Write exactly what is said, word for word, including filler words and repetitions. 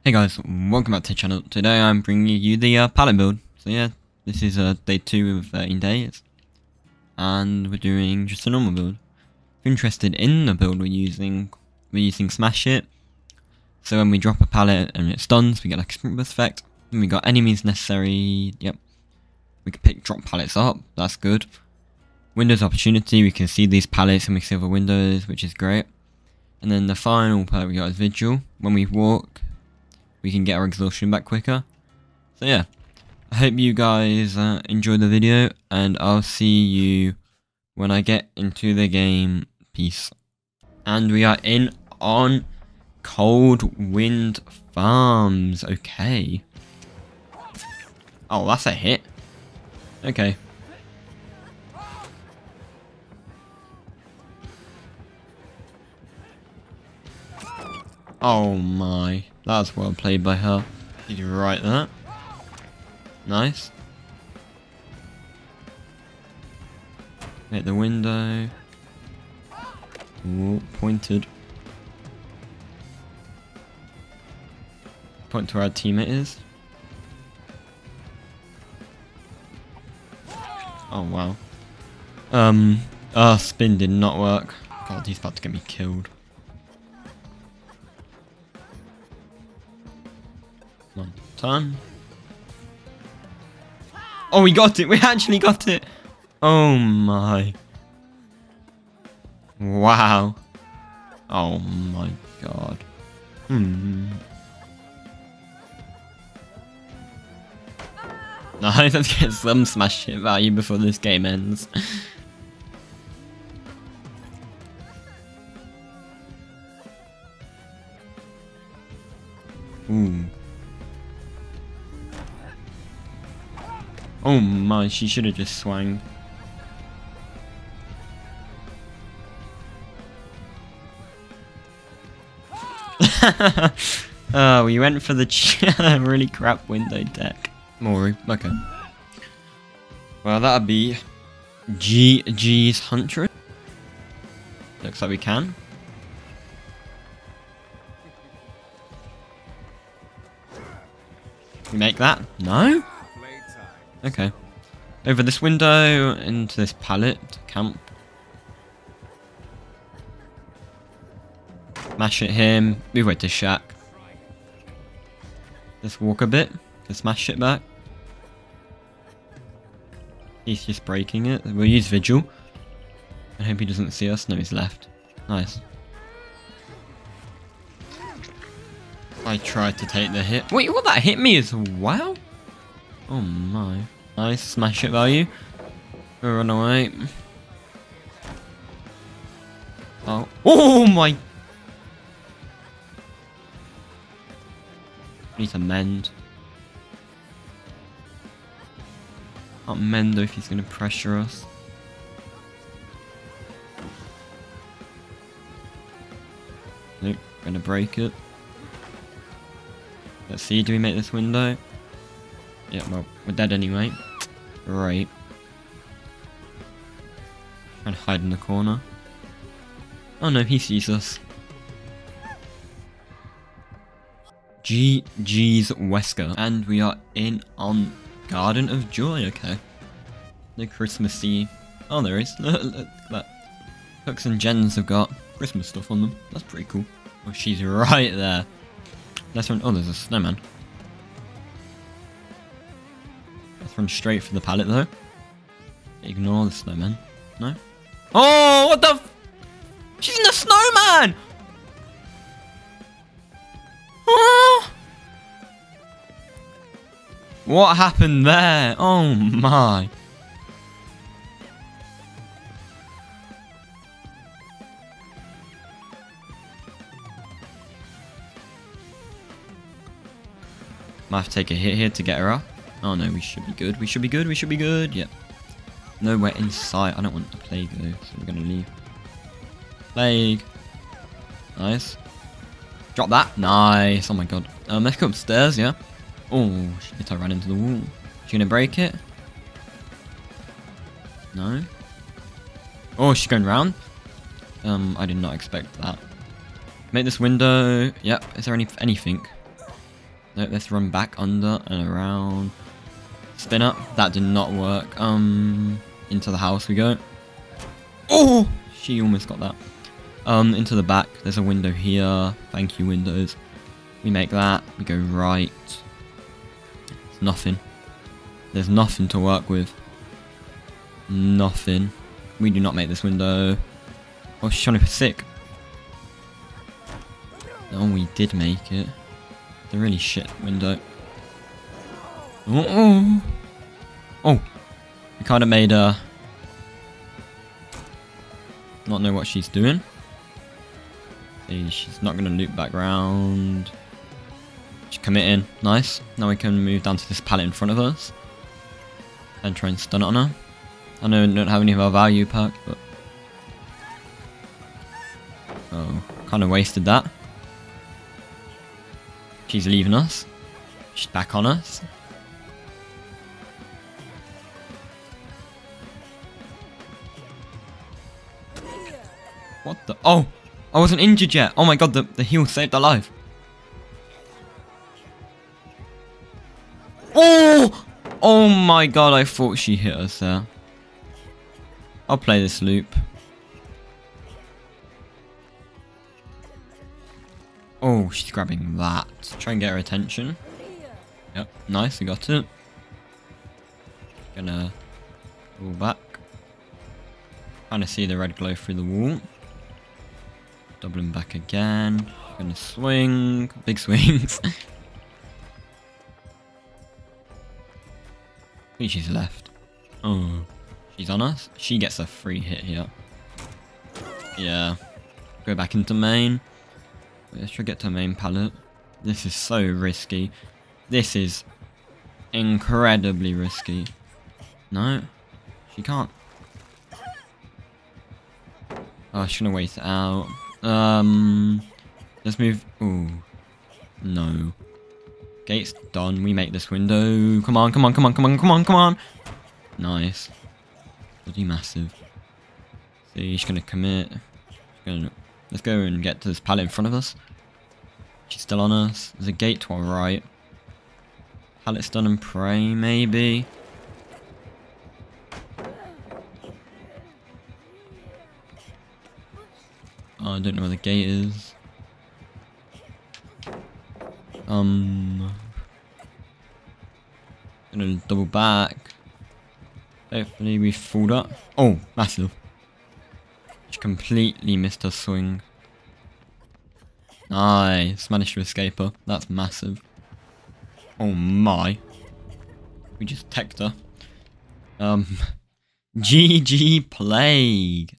Hey guys, welcome back to the channel. Today I'm bringing you the uh, pallet build. So yeah, this is uh, day two of thirteen days. And we're doing just a normal build. If you're interested in the build we're using, we're using Smash It. So when we drop a pallet and it stuns, we get like a sprint burst effect. Then we got enemies necessary, yep. We can pick drop pallets up, that's good. Windows opportunity, we can see these pallets and we see other windows, which is great. And then the final perk we got is Vigil. When we walk, we can get our exhaustion back quicker. So yeah, I hope you guys uh, enjoyed the video, and I'll see you when I get into the game. Peace. And we are in on Cold Wind Farms. Okay. Oh, that's a hit. Okay. Oh my. That's well played by her. Did you write that? Nice. Hit the window. Ooh, pointed. Point to where our teammate is. Oh wow. Um, uh, spin did not work. God, he's about to get me killed. Come on, turn. Oh, we got it! We actually got it! Oh my. Wow. Oh my god. Hmm. Nice, let's get some Smash It value before this game ends. Ooh. Oh my, she should have just swung. Oh, we went for the really crap window deck. Mori, okay. Well, that'd be G G's Huntress. Looks like we can. We make that? No? Okay. Over this window, into this pallet, camp. Mash at him. Move away to Shack. Let's walk a bit to smash it back. He's just breaking it. We'll use Vigil. I hope he doesn't see us. No, he's left. Nice. I tried to take the hit. Wait, what? That hit me as well? Oh my. Nice. Smash it value. Run away. Oh. Oh my. Need to mend. Can't mend though if he's going to pressure us. Nope. Going to break it. Let's see. Do we make this window? Yeah, well, we're dead anyway. Right. Try and hide in the corner. Oh no, he sees us. G G's Wesker. And we are in on Garden of Joy, okay. No Christmassy. Oh, there is. Look, look at that. Hooks and Jens have got Christmas stuff on them. That's pretty cool. Oh, she's right there. Let's run. Oh, there's a snowman. Let's run straight for the pallet though. Ignore the snowman. No? Oh, what the f- She's in the snowman! Oh! What happened there? Oh my. Might have to take a hit here to get her up. Oh no, we should be good. We should be good. We should be good. Yep. Nowhere in sight. I don't want the plague though, so we're gonna leave. Plague. Nice. Drop that. Nice. Oh my god. Um, let's go upstairs, yeah? Oh, shit, I ran into the wall. She gonna break it? No. Oh, she's going round? Um, I did not expect that. Make this window. Yep. Is there any anything? No, let's run back under and around. Spin up. That did not work. Um, into the house we go. Oh, she almost got that. Um, into the back. There's a window here. Thank you, windows. We make that. We go right. It's nothing. There's nothing to work with. Nothing. We do not make this window. Oh, she's trying to be sick. Oh, we did make it. It's a really shit window. Oh, oh. Oh. We kind of made her not know what she's doing. See, she's not going to loop back round. She's committing. Nice. Now we can move down to this pallet in front of us. And try and stun it on her. I know we don't have any of our value perks, but... Oh, kind of wasted that. She's leaving us. She's back on us. What the? Oh! I wasn't injured yet! Oh my god, the, the heal saved our life. Oh! Oh my god, I thought she hit us there. I'll play this loop. Oh, she's grabbing that. Try and get her attention. Yep, nice, we got it. Gonna pull back. Trying to see the red glow through the wall. Doubling back again. Gonna swing. Big swings. I think she's left. Oh, she's on us. She gets a free hit here. Yeah. Go back into main. Let's try to get to main pallet. This is so risky. This is incredibly risky. No, she can't. Oh, she's gonna wait it out. Um, let's move. Ooh, no. Gate's done. We make this window. Come on, come on, come on, come on, come on, come on. Nice. Bloody massive. See, she's gonna commit. She's gonna. Let's go and get to this pallet in front of us. She's still on us. There's a gate to our right. Pallet stun and pray, maybe. Oh, I don't know where the gate is. Um, gonna double back. Hopefully we fooled up. Oh, massive. She completely missed her swing. Nice, managed to escape her. That's massive. Oh my. We just teched her. Um, G G Plague.